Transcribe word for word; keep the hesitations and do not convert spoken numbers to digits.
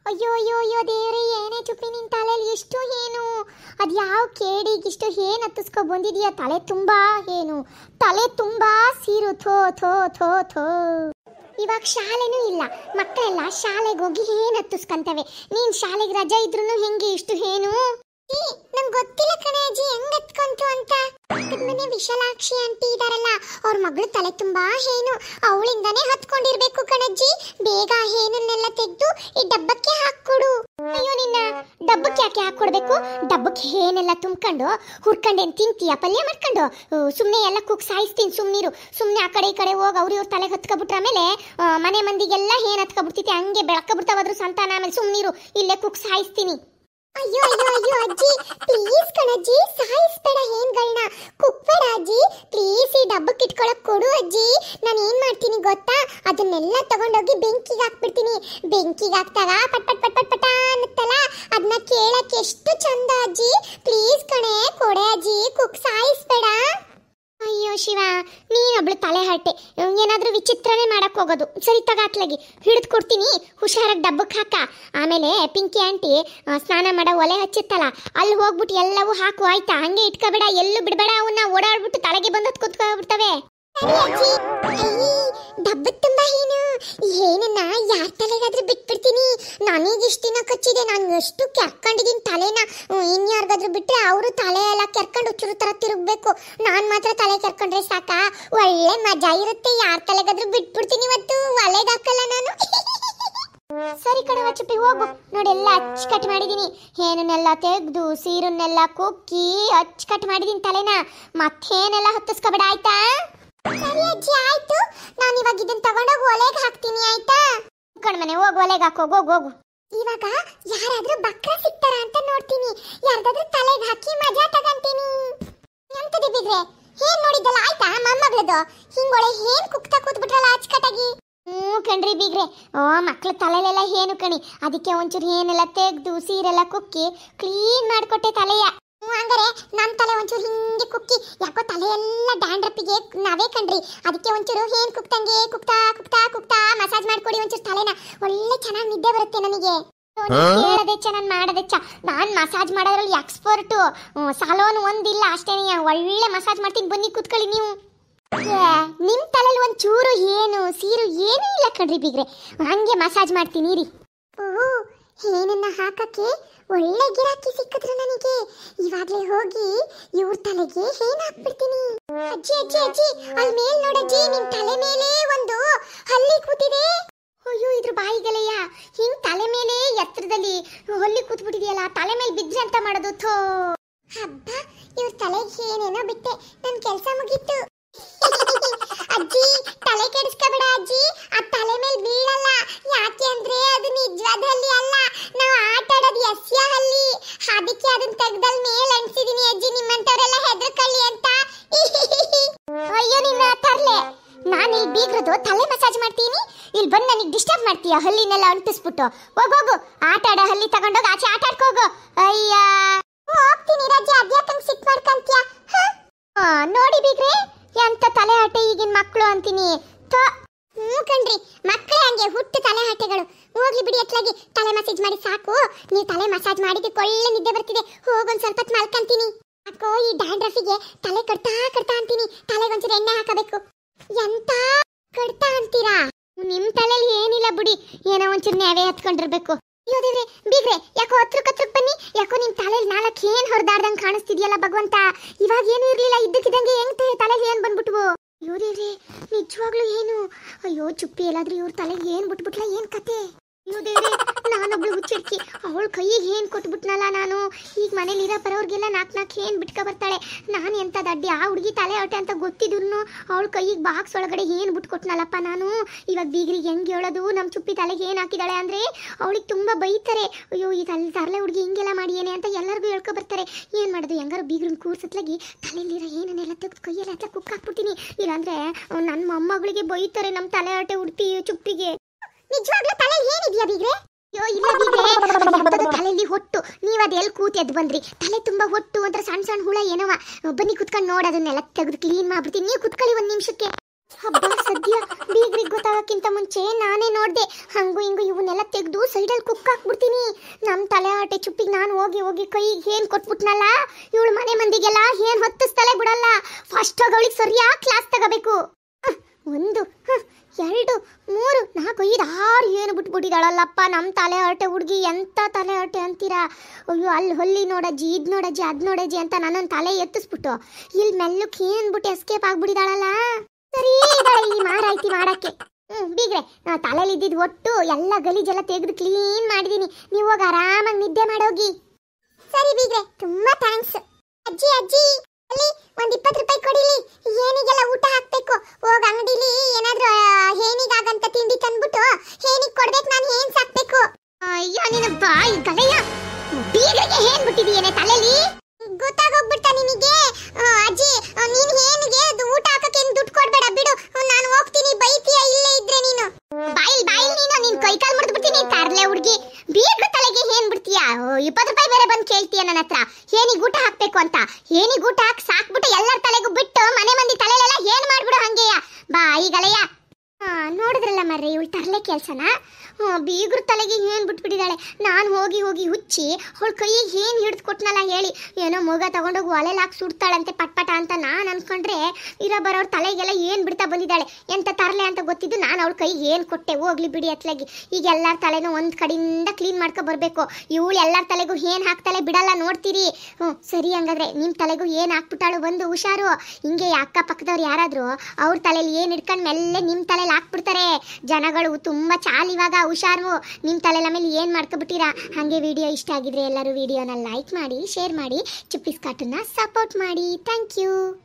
ಅಯ್ಯೋ ಅಯ್ಯೋ ಅಯ್ಯೋ ದೇವ್ರೆ, ಏನೇ ಚುಪ್ಪಿ ನಿನ್ ತಲೆಯಲ್ಲಿ ಇಷ್ಟು ಏನು? ಅದ್ ಯಾವ ಕೇಡಿಗಿಷ್ಟು ಏನ್ ಹತ್ತಿಸ್ಕೊ ಬಂದಿದೀಯ? ತಲೆ ತುಂಬಾ ಏನು? ತಲೆ ತುಂಬಾ ಸೀರು. ಥೋ ಥೋ ಥೋ ಥೋ. ಇವಾಗ ಶಾಲೆನೂ ಇಲ್ಲ, ಮಕ್ಕಳೆಲ್ಲ ಶಾಲೆಗೆ ಹೋಗಿ ಏನ್ ಹತ್ತಿಸ್ಕಂತವೆ. ನೀನ್ ಶಾಲೆಗೆ ರಜಾ ಇದ್ರೂ ಹೆಂಗೆ ಇಷ್ಟು ಏನು? ನಂಗೆ ಗೊತ್ತಿಲ್ಲ ಕಣೆ ಅಜ್ಜಿ, ಹೆಂಗ್ ಹತ್ಕೊಂತು ಅಂತ. ಮನೆ ವಿಶಾಲಾಕ್ಷಿ ಆಂಟಿ ಇದಾರಲ್ಲ, ಅವ್ರ ಮಗಳು ತಲೆ ತುಂಬಾ ಏನು, ಅವಳಿಂದಾನೇ ಹತ್ಕೊಂಡಿರ್ಬೇಕು ಕಣಜ್ಜಿ. ಬೇಗ ಹೇನನ್ನೆಲ್ಲ ತೆಗೆದು ಈ ಡಬ್ಬಕ್ಕೆ ಹಾಕ್ಕೊಡು. ಅಯ್ಯೋ, ನಿನ್ನ ಡಬ್ಬಕ್ಕೆ ಯಾಕೆ ಹಾಕೊಡ್ಬೇಕು? ಡಬ್ಬಕ್ಕೆ ಏನೆಲ್ಲ ತುಂಬ್ಕೊಂಡು ಹುರ್ಕೊಂಡೇನ್ ತಿಂತೀಯ? ಪಲ್ಯ ಮಾಡ್ಕೊಂಡು ಸುಮ್ನೆ ಎಲ್ಲ ಕುಕ್ ಸಾಯಿಸ್ತೀನಿ. ಸುಮ್ನಿರು, ಸುಮ್ನೆ ಆ ಕಡೆ ಈ ಕಡೆ ಹೋಗಿ ಅವ್ರ ಇವ್ರ ತಲೆಗೆ ಹತ್ಕೊಬಿಟ್ರ ಆಮೇಲೆ ಮನೆ ಮಂದಿಗೆಲ್ಲ ಏನ್ ಹತ್ಕೊಬಿಡ್ತೈತಿ, ಹಂಗೆ ಬೆಳಕಬಿಡ್ತಾವಾದ್ರು ಸಂತಾನ. ಆಮೇಲೆ ಸುಮ್ನಿರು, ಇಲ್ಲೇ ಕುಕ್ ಸಾಯಿಸ್ತೀನಿ. ಅಯ್ಯೋ ಅಯ್ಯೋ ಅಯ್ಯೋ ಅಜ್ಜಿ, ಪ್ಲೀಸ್ ಕಣಜ್ಜಿ, ಸಾಯಿಸ್ಬೇಡ ಹೇನ್ಗಳನ್ನ, ಕುಕ್ಬೇಡ ಅಜ್ಜಿ, ಪ್ಲೀಸ್. ಈ ಡಬ್ಬಕ್ಕೆ ಇಟ್ಕೊಳಕ್ ಕೊಡು ಅಜ್ಜಿ. ನಾನು ಏನ್ ಮಾಡ್ತೀನಿ ಗೊತ್ತಾ? ಅದನ್ನೆಲ್ಲ ತಗೊಂಡೋಗಿ ಬೆಂಕಿಗೆ ಹಾಕ್ಬಿಡ್ತೀನಿ. ಬೆಂಕಿಗೆ ಹಾಕ್ತಾಗ ಪಟ್ ಪಟ್ ಪಟ್ ಪಟ್ ಪಟ ಅನ್ನತ್ತಲ್ಲ, ಅದನ್ನ ಕೇಳಕ್ಕೆ ಎಷ್ಟು ಚಂದ ಅಜ್ಜಿ. ಪ್ಲೀಸ್ ಕಣೆ, ಕೊಡೆ ಅಜ್ಜಿ, ಕುಕ್ ಸಾಯಿಸ್ಬೇಡ. ಅಯ್ಯೋ ಶಿವ, ನೀನೊಬ್ಳು ತಲೆ ಹರಟೆ, ಏನಾದ್ರೂ ವಿಚಿತ್ರನೇ ಮಾಡಕ್ ಹೋಗೋದು. ಸರಿ ತಗಾತ್ಲಾಗಿ ಹಿಡಿದು ಕೊಡ್ತೀನಿ, ಹುಷಾರಾಗಿ ಡಬ್ಬಕ್ಕೆ ಹಾಕ. ಆಮೇಲೆ ಪಿಂಕಿ ಆಂಟಿ ಸ್ನಾನ ಮಾಡೋ ಒಲೆ ಹಚ್ಚಿತ್ತಲ್ಲ, ಅಲ್ಲಿ ಹೋಗ್ಬಿಟ್ಟು ಎಲ್ಲವೂ ಹಾಕು ಆಯ್ತಾ? ಹಂಗೆ ಇಟ್ಕೋಬೇಡ, ಎಲ್ಲೂ ಬಿಡಬೇಡ. ಅವನ್ನ ಓಡಾಡ್ಬಿಟ್ಟು ತಲೆಗೆ ಬಂದದ್ ಕೂತ್ಕೊಂಡ್ಬಿಡ್ತವೆ. ಡಬ್ಬದ ತುಂಬಾ ಏನು ಏನನ್ನ ಯಾರ ತಲೆಗಾದ್ರೂ ಬಿಟ್ಬಿಡ್ತೀನಿ. ನನಗೆ ಇಷ್ಟ ದಿನ ಕಚ್ಚಿದೆ, ನಾನು ಎಷ್ಟು ಕೆರ್ಕೊಂಡಿದ್ದೀನಿ ತಲೆನ. ಇನ್ಯಾರಿಗಾದ್ರೂ ಬಿಟ್ರೆ ಅವರು ತಲೆ ಎಲ್ಲ ಕೆರ್ಕೊಂಡು ಹುಚ್ಚರು ತರ ತಿರುಗ್ಬೇಕು. ನಾನ್ ಮಾತ್ರ ತಲೆ ಕೆರ್ಕೊಂಡ್ರೆ ಸಾಕ, ಒಳ್ಳೆ ಮಜಾ ಇರುತ್ತೆ. ಯಾರ ತಲೆಗಾದ್ರೂ ಬಿಟ್ಬಿಡ್ತೀನಿ ಇವತ್ತು, ಒಲೆಗೆ ಹಾಕಲ್ಲ ನಾನು. ಸರಿ ಕಣವ ಚುಪ್ಪಿ, ಹೋಗು. ನೋಡಿ ಎಲ್ಲ ಅಚ್ಚುಕಟ್ಟು ಮಾಡಿದೀನಿ. ಏನನ್ನೆಲ್ಲ ತೆಗ್ದು ಸೀರನ್ನೆಲ್ಲ ಕುಕ್ಕಿ ಅಚ್ಚುಕಟ್ಟು ಮಾಡಿದೀನಿ ತಲೆನ. ಮತ್ತೇನೆಲ್ಲ ಹತ್ತಿಸ್ಕೊಬೇಡ ಆಯ್ತಾ? ಸರಿ ಅಜ್ಜಿ, ಆಯ್ತು. ನಾನು ಇವಾಗ ಇದನ್ನ ತಗೊಂಡೋಗಿ ಒಲೆಗೆ ಹಾಕ್ತೀನಿ ಆಯ್ತಾ? ಕಣ್ಮನೆ ಹೋಗು, ಒಲೆಗೆ ಹಾಕೋ, ಹೋಗು ಹೋಗು. ಇವಾಗ ಯಾರಾದ್ರೂ ಬಕ್ರ ಸಿಗ್ತಾರ ಅಂತ ನೋಡ್ತೀನಿ, ಯಾರ್ದಾದ್ರೂ ತಲೆಗೆ ಹಾಕಿ ಮಜಾ ತಗಂತೀನಿ. ಎಂತದಿ ಬಿದ್ರೆ ಏನ್ ನೋಡಿದ್ದಲ್ಲ ಆಯ್ತಾ? ಮೊಮ್ಮಗಳದು ಹಿಂಗೊಳೆ ಏನ್ ಕುಕ್ತಾ ಕೂತ್ಬಿಟ್ರಲ್ಲ ಅಚ್ಚುಕಟ್ಟಾಗಿ. ಹ್ಞೂ ಕಣ್ರಿ ಬೀಗ್ರೆ, ಓ ಮಕ್ಳ ತಲೆಲೆಲ್ಲ ಏನು ಕಣಿ, ಅದಕ್ಕೆ ಒಂಚೂರು ಏನೆಲ್ಲ ತೆಗ್ದು ಸೀರೆಲ್ಲ ಕುಕ್ಕಿ ಕ್ಲೀನ್ ಮಾಡ್ಕೊಟ್ಟೆ ತಲೆಯ. ಹಂಗಾರೆ ನನ್ನ ತಲೆ ಒಂಚೂರು ಹಿಂಗೆ ಕುಕ್ಕಿ, ಯಾಕೋ ತಲೆ ಎಲ್ಲ ಡ್ಯಾಂಡ್ರಪ್ಪಿಗೆ ನಾವೇ ಕಣ್ರಿ. ಅದಕ್ಕೆ ಒಂಚೂರು ಏನ್ ಕುಕ್ತಂಗೆ ಕುಕ್ತಾ ಕುಕ್ತಾ ಕುಕ್ತಾ ಮಸಾಜ್ ಮಾಡ್ಕೊಡಿ ಒಂಚೂರು ತಲೆನ. ಒಳ್ಳೆ ಚೆನ್ನಾಗಿ ನಿದ್ದೆ ಬರುತ್ತೆ ನನಗೆ. ಹೇಳದೆಚ್ಚ, ನಾನು ಮಾಡದೆಚ್ಚ. ನಾನ್ ಮಸಾಜ್ ಮಾಡೋದ್ರಲ್ಲಿ ಎಕ್ಸ್ಪರ್ಟು. ಸಾಲೋನ್ ಒಂದಿಲ್ಲ ಅಷ್ಟೇನೆಯ, ಒಳ್ಳೆ ಮಸಾಜ್ ಮಾಡ್ತೀನಿ. ಬನ್ನಿ ಕೂತ್ಕೊಳ್ಳಿ ನೀವು. ನಿಮ್ ತಲೆಲಿ ಒಂದ್ ಚೂರು ಏನು ಸೀರು ಏನೂ ಇಲ್ಲ ಕಣ್ರಿ ಬೀಗ್ರೆ, ಹಂಗೆ ಮಸಾಜ್ ಮಾಡ್ತೀನಿ ರೀ. ಓ, ಏನನ್ನ ಹಾಕಕ್ಕೆ ಒಳ್ಳೆ ಗಿರಾಕಿ ಸಿಕ್ಕಿದ್ರು ನನಗೆ. ಇವಾಗ್ಲೇ ಹೋಗಿ ಇವ್ರ ತಲೆಗೆ ಏನ್ ಹಾಕ್ಬಿಡ್ತೀನಿ. ಅಜ್ಜಿ ಅಜ್ಜಿ ಅಜ್ಜಿ, ಅಲ್ಲಿ ಮೇಲ್ ನೋಡಜ್ಜಿ, ನಿಮ್ ತಲೆ ಮೇಲೆ ಒಂದು ಹಲ್ಲಿ ಕೂತಿದೆ. ಅಯ್ಯೋ, ಇದ್ರ ಬಾಯಿಗಲೆಯ ಹಿಂಗ್ ತಲೆ ಮೇಲೆ ಎತ್ತರದಲ್ಲಿ ಹೊಲ್ಲಿ ಕೂತ್ಬಿಟ್ಟಿದೆಯಲ್ಲ, ತಲೆ ಮೇಲೆ ಬಿದ್ರೆ ಅಂತ ಮಾಡೋದು. ಥೋ ಹಬ್ಬ, ಇವ್ರ ತಲೆಗೆ ಏನೇನೋ ಬಿಟ್ಟೆ, ನನ್ ಕೆಲ್ಸ ಮುಗೀತು. ಅಜ್ಜಿ ತಲೆ ಕೆಡಿಸ್ಕೋಬೇಡ ಅಜ್ಜಿ, ಆ ತಲೆ ಮೇಲೆ ಬೀಳಲ್ಲ. ಯಾಕೆ ಅಂದ್ರೆ ಅದು ನಿಜವಾದ ಹಲ್ಲಿ ಅಲ್ಲ, ನಾವು ಆಟ ಆಡೋದು ಎಸ್ಯ ಹಲ್ಲಿ. ಅದಕ್ಕೆ ಅದನ್ನ ತೆಗ್ದಲ್ ಮೇಲೆ ಅನ್ಸಿದೀನಿ ಅಜ್ಜಿ, ನಿಮ್ಮಂತವರೆಲ್ಲ ಹೆದರ್ಕೊಳ್ಳಿ ಅಂತ. ಅಯ್ಯೋ ನಿನ್ನ ತರ್ಲೆ, ನಾನು ಇಲ್ಲಿ ಬೀಗ್ರದು ತಲೆ ಮಸಾಜ್ ಮಾಡ್ತೀನಿ, ಇಲ್ಲಿ ಬಂದು ನನಗೆ ಡಿಸ್ಟರ್ಬ್ ಮಾಡ್ತೀಯ ಹಲ್ಲಿನೆಲ್ಲ ಅಂಟಿಸ್ಬಿಟ್ಟು. ಹೋಗೋಗು, ಆಟ ಆಡೋ ಹಲ್ಲಿ ತಗೊಂಡೋಗಿ ಆಚೆ ಆಟ ಆಡ್ಕೋಗು. ಅಯ್ಯ ಹೋಗ್ತೀನಿ ರಜೆ, ಅದ್ಯಾಕಂಗ್ ಸಿಟ್ ಮಾಡ್ಕಂತೀಯ? ನೋಡಿ ಬೀಗ್ರೆ, ಎಂತ ತಲೆ ಹಟೆ ಈಗಿನ ಮಕ್ಕಳು ಅಂತೀನಿ. ಹ್ಞೂ ಕಣ್ರಿ, ಮಕ್ಕಳೇ ಹಂಗೆ ಹುಟ್ಟು ತಲೆ ಹಟೆಗಳು. ಹೋಗ್ಲಿ ಬಿಡಿ, ಎತ್ಲಾಗಿ ತಲೆ ಮಸಾಜ್ ಮಾಡಿ ಸಾಕು. ನೀವು ತಲೆ ಮಸಾಜ್ ಮಾಡಿದ್ದಕ್ಕೆ ಒಳ್ಳೆ ನಿದ್ದೆ ಬರ್ತಿದೆ. ಹೋಗೊಂದ್ ಸ್ವಲ್ಪ ಹೊತ್ತು ಮಲ್ಕಂತೀನಿ. ಅಕ್ಕೋ, ಈ ಡ್ಯಾಂಡ್ರಫಿಗೆ ತಲೆ ಕಡ್ತಾ ಕಡ್ತಾ ಅಂತೀನಿ. ತಲೆಗೊಂಚೂರು ಎಣ್ಣೆ ಹಾಕಬೇಕು. ಎಂತ ಕಡ್ತಾ ಅಂತೀರಾ? ನಿಮ್ ತಲೆಯಲ್ಲಿ ಏನಿಲ್ಲ ಬಿಡಿ, ಏನೋ ಒಂಚೂರು ನ್ಯಾವೇ ಹತ್ಕೊಂಡಿರ್ಬೇಕು. ಅಯ್ಯೋ ದೇವ್ರೆ, ಬೀಗ್ರೆ ಯಾಕೋ ಹತ್ರಕ್ ಹತ್ರಕ್ ಬನ್ನಿ. ಯಾಕೋ ನಿಮ್ ತಲೆಯಲ್ಲಿ ನಾಲ್ಕು ಏನ್ ಹೊರದಾಡ್ದಂಗ್ ಕಾಣಿಸ್ತಿದ್ಯಲ್ಲ ಭಗವಂತ. ಇವಾಗ ಏನು ಇರ್ಲಿಲ್ಲ, ಇದ್ದಕ್ಕಿದ್ದಂಗೆ ಹೆಂಗ್ ತಲೆಗೆ ಏನ್ ಬಂದ್ಬಿಟ್ವು? ಅಯ್ಯೋ ದೇವ್ರೆ, ನಿಜವಾಗ್ಲೂ ಏನು? ಅಯ್ಯೋ ಚುಪ್ಪಿ, ಎಲ್ಲಾದ್ರೂ ಇವ್ರ ತಲೆಗೆ ಏನ್ ಬಿಟ್ಬಿಟ್ಲ, ಏನ್ ಕತೆ? ಅಯ್ಯೋ ದೇವ್ರೆ, ನಾನೊಬ್ಳು ಹುಚ್ಚಿಡ್ಕಿ, ಅವಳ ಕೈಗೆ ಏನ್ ಕೊಟ್ಬಿಟ್ನಲ್ಲ ನಾನು. ಈಗ ಮನೇಲಿ ಇರೋ ಬರೋರ್ಗೆಲ್ಲ ನಾಲ್ಕು ನಾಲ್ಕು ಏನ್ ಬಿಟ್ಕ ಬರ್ತಾಳೆ. ನಾನು ಎಂತ ದಡ್ಡಿ, ಆ ಹುಡುಗಿ ತಲೆ ಹೊಟ್ಟೆ ಅಂತ ಗೊತ್ತಿದ್ರು ಅವಳ ಕೈಗೆ ಬಾಕ್ಸ್ ಒಳಗಡೆ ಏನ್ ಬಿಟ್ಕೊಟ್ನಲ್ಲಪ್ಪ ನಾನು. ಇವಾಗ ಬೀಗ್ರಿಗೆ ಹೆಂಗ್ ಹೇಳೋದು? ನಮ್ ಚುಪ್ಪಿ ತಲೆಗೆ ಏನ್ ಹಾಕಿದಾಳೆ ಅಂದ್ರೆ ಅವಳಿಗೆ ತುಂಬಾ ಬೈತಾರೆ. ಅಯ್ಯೋ, ಈ ತಲೆ ತರಲೆ ಹುಡುಗಿ ಹಿಂಗೆಲ್ಲ ಮಾಡಿಯೇನೆ ಅಂತ ಎಲ್ಲರಿಗೂ ಹೇಳ್ಕೊ ಬರ್ತಾರೆ. ಏನ್ ಮಾಡೋದು? ಹೆಂಗಾರು ಬೀಗ್ರನ್ ಕೂರ್ಸತ್ಲಾಗಿ ತಲೆಯಲ್ಲಿರೋ ಏನನ್ನೆಲ್ಲ ತೆಗೆದು ಕೈಯೆಲ್ಲ ಹತ್ಲ ಕುಕ್ ಹಾಕ್ಬಿಡ್ತೀನಿ. ಇಲ್ಲಾಂದ್ರೆ ನನ್ನ ಮೊಮ್ಮಗಳಿಗೆ ಬೈತಾರೆ ನಮ್ ತಲೆ ಹೊಟ್ಟೆ ಉಡ್ತಿ ಚುಪ್ಪಿಗೆ. ನಿಜವಾಗ್ಲೂ ತಲೆ ಏನಿದ್ಯಾ ಬೀಗ್ರೆ? ಅಯ್ಯೋ ಇಲ್ಲ ಬೀಗ್ರೆ, ತಲೆಯಲ್ಲಿ ಹೊಟ್ಟು. ನೀವ್ ಅದ್ ಎಲ್ಲಿ ಕೂತಿ ಎದ್ದು ಬಂದ್ರಿ? ತಲೆ ತುಂಬಾ ಹೊಟ್ಟು ಅಂತ ಸಣ್ಣ ಸಣ್ಣ ಹುಳ ಏನವ. ಬನ್ನಿ ಕುತ್ಕೊಂಡು ನೋಡೋದನ್ನೆಲ್ಲ ತೆಗೆದು ಕ್ಲೀನ್ ಮಾಡ್ಬಿಡ್ತೀನಿ. ನೀವು ಕುತ್ಕೊಳ್ಳಿ ಒಂದ್ ನಿಮಿಷಕ್ಕೆ. ಹಬ್ಬ ಸದ್ಯ ಬೀಗ್ರಿಗೆ ಗೊತ್ತಾಗಕ್ಕಿಂತ ಮುಂಚೆ ನಾನೇ ನೋಡ್ದೆ. ಹಂಗು ಹಿಂಗು ಇವನ್ನೆಲ್ಲ ತೆಗೆದು ಸೈಡಲ್ಲಿ ಕುಕ್ ಹಾಕ್ಬಿಡ್ತೀನಿ. ನಮ್ಮ ತಲೆ ಆಟೆ ಚುಪ್ಪಿಗೆ ನಾನು ಹೋಗಿ ಹೋಗಿ ಕೈಗೆ ಏನ್ ಕೊಟ್ಬಿಟ್ನಲ್ಲ, ಇವಳು ಮನೆ ಮಂದಿಗೆಲ್ಲ ಏನ್ ಹೊತ್ತಿಸ್ತಲೇ ಬಿಡಲ್ಲ. ಫಸ್ಟ್ ಅವಳಿಗೆ ಸರಿಯಾಗಿ ಕ್ಲಾಸ್ ತಗೋಬೇಕು. ಒಂದು ಎರಡು ಮೂರು ನಾಲ್ಕು ಐದು ಆರು ಏನು ಬಿಟ್ಬಿಟ್ಟಿದ್ದಾಳಲ್ಲಪ್ಪ ನಮ್ಮ ತಲೆ ಹರಟೆ ಹುಡುಗಿ. ಎಂತ ತಲೆ ಹರಟೆ ಅಂತೀರಾ? ಅಯ್ಯೋ ಅಲ್ಲಿ ಹೊಲ್ಲಿ ನೋಡಜ್ಜಿ, ಇದು ನೋಡಜ್ಜಿ, ಅದು ನೋಡಜ್ಜಿ ಅಂತ ನನ್ನನ್ನು ತಲೆ ಎತ್ತಿಸ್ಬಿಟ್ಟು ಇಲ್ಲಿ ಮೆಲ್ಲಕ್ಕೆ ಏನ್ಬಿಟ್ಟು ಎಸ್ಕೇಪ್ ಆಗ್ಬಿಟ್ಟಿದ್ದಾಳಲ್ಲ. ಸರಿ ಇದ್ದಾಳೆ ಇಲ್ಲಿ ಮಾರಾಯ್ತಿ ಮಾಡಕ್ಕೆ. ಹ್ಮ್ ಬೀಗ್ರೆ, ತಲೆಯಲ್ಲಿ ಇದ್ದಿದ್ದು ಒಟ್ಟು ಎಲ್ಲ ಗಲೀಜೆಲ್ಲ ತೆಗೆದು ಕ್ಲೀನ್ ಮಾಡಿದೀನಿ. ನೀವು ಹೋಗಿ ಆರಾಮಾಗಿ ನಿದ್ದೆ ಮಾಡೋಗಿ. ಸರಿ ಬೀಗ್ರೆ, ತುಂಬಾ ಥ್ಯಾಂಕ್ಸ್. ಅಜ್ಜಿ ಅಜ್ಜಿ ಅಲ್ಲಿ ಒಂದ್ ಇಪ್ಪತ್ತು ರೂಪಾಯಿ ಕೊಡಿಲಿ, ಏನಿಗೆಲ್ಲ ಊಟ ಹಾಕ್ಬೇಕು. ಹೋಗ ಅಂಗಡಿಲಿ ಏನಾದ್ರೂ ಹೇನಿಗಾಗಂತ ತಿಂಡಿ ತಂದ್ಬಿಟ್ಟು ಹೇನಿಗೆ ಕೊಡ್ಬೇಕು. ನಾನು ಏನ್ ಸಾಕ್ಬೇಕು? ಅಯ್ಯೋ ನಿನ್ನ ಬಾಯಿ ಗಲೆಯ, ಬೀಗ್ರಿಗೆ ಏನ್ ಬಿಟ್ಟಿದೀಯೇನೆ ತಲೆಲಿ? ಗೊತ್ತಾಗೋಗ್ಬಿಡ್ತಾ ನಿನಗೆ? ಅಜ್ಜಿ ನೀನ್ ಏನಿಗೆ ಊಟ ಹಾಕಕ್ಕೆ ಏನ್ ದುಡ್ಡು ಕೊಡ್ಬೇಡ ಬಿಡು, ನಾನು ಹೋಗ್ತೀನಿ. ಬೈತೀಯ ಇಲ್ಲೇ ಇದ್ರೆ ನೀನು? ಬಾಯಿಲ್ ಬಾಯಿಲ್ ನೀನು ನಿನ್ ಕೈ ಕಾಲು ಮುರಿದು ಬಿಡ್ತೀನಿ ಕಾರ್ಲೆ ಹುಡುಗಿ. ಬೀಗ್ರ ತಲೆಗೆ ಏನ್ ಬಿಡ್ತೀಯ? ಇಪ್ಪತ್ತು ರೂಪಾಯಿ ಬೇರೆ ಬಂದು ಕೇಳ್ತೀಯ ನನ್ನ ಹತ್ರ ಏನಿಗೆ ಊಟ ಹಾಕ್ಬೇಕು ಅಂತ. ಏನಿಗೆ ಊಟ ಹಾಕಿ ಸಾಕ್ಬಿಟ್ಟು ಎಲ್ಲರ ತಲೆಗೂ ಬಿಟ್ಟು ಮನೆ ಮಂದಿ ತಲೆಲೆಲ್ಲ ಏನ್ ಮಾಡ್ಬಿಡು ಹಂಗೆಯ. ಬಾಯಿ ಗಲೆಯ. ನೋಡಿದ್ರಲ್ಲ ಮರ್ರಿ ಇವಳು ತರಲೆ ಕೆಲ್ಸನ. ಬೀಗ್ರ ತಲೆಗೆ ಏನ್ ಬಿಟ್ಬಿಟ್ಟಿದ್ದಾಳೆ. ನಾನು ಹೋಗಿ ಹೋಗಿ ಹುಚ್ಚಿ ಅವಳ ಕೈಗೆ ಏನ್ ಹಿಡಿದು ಕೊಟ್ನಲ್ಲ ಹೇಳಿ. ಏನೋ ಮೊಗ ತಗೊಂಡೋಗಿ ಒಲೆಲ್ ಹಾಕಿ ಸುಡ್ತಾಳಂತೆ ಪಟ್ಪಟ ಅಂತ ನಾನು ಅನ್ಕೊಂಡ್ರೆ ಇರೋ ಬರೋರ್ ತಲೆಗೆಲ್ಲ ಏನ್ ಬಿಡ್ತಾ ಬಂದಿದ್ದಾಳೆ. ಎಂತ ತರಲೆ ಅಂತ ಗೊತ್ತಿದ್ದು ನಾನು ಅವಳ ಕೈಗೆ ಏನ್ ಕೊಟ್ಟೆ. ಹೋಗ್ಲಿ ಬಿಡಿ ಅತ್ಲಾಗಿ. ಈಗ ಎಲ್ಲರ ತಲೆನೂ ಒಂದ್ ಕಡೆಯಿಂದ ಕ್ಲೀನ್ ಮಾಡ್ಕೊ ಬರ್ಬೇಕು. ಇವಳು ಎಲ್ಲರ ತಲೆಗೂ ಏನ್ ಹಾಕ್ತಾಳೆ ಬಿಡಲ್ಲ, ನೋಡ್ತೀರಿ. ಹ್ಞೂ ಸರಿ, ಹಂಗಾದ್ರೆ ನಿಮ್ ತಲೆಗೂ ಏನ್ ಹಾಕ್ಬಿಟ್ಟಾಳು ಬಂದು ಹುಷಾರು. ಹಿಂಗೆ ಅಕ್ಕ ಪಕ್ಕದವ್ರು ಯಾರಾದ್ರೂ ಅವ್ರ ತಲೆಯಲ್ಲಿ ಏನ್ ಹಿಡ್ಕೊಂಡ್ ಮೆಲ್ಲೆ ನಿಮ್ ತಲೆಯಲ್ಲಿ ಹಾಕ್ಬಿಡ್ತಾರೆ. ಜನಗಳು ತುಂಬಾ ಚಾಲ್ ಇವಾಗ, ಹುಷಾರು. ನಿಮ್ ತಲೆಲ ಮೇಲೆ ಏನ್ ಮಾಡ್ಕೊಬಿಟ್ಟಿರಾ. ಹಾಗೆ ವಿಡಿಯೋ ಇಷ್ಟ ಆಗಿದ್ರೆ ಎಲ್ಲರೂ ವಿಡಿಯೋನ ಲೈಕ್ ಮಾಡಿ, ಶೇರ್ ಮಾಡಿ, ಚುಪ್ಪಿಸ್ ಕಾರ್ಟೂನ್ನ ಸಪೋರ್ಟ್ ಮಾಡಿ. Thank you.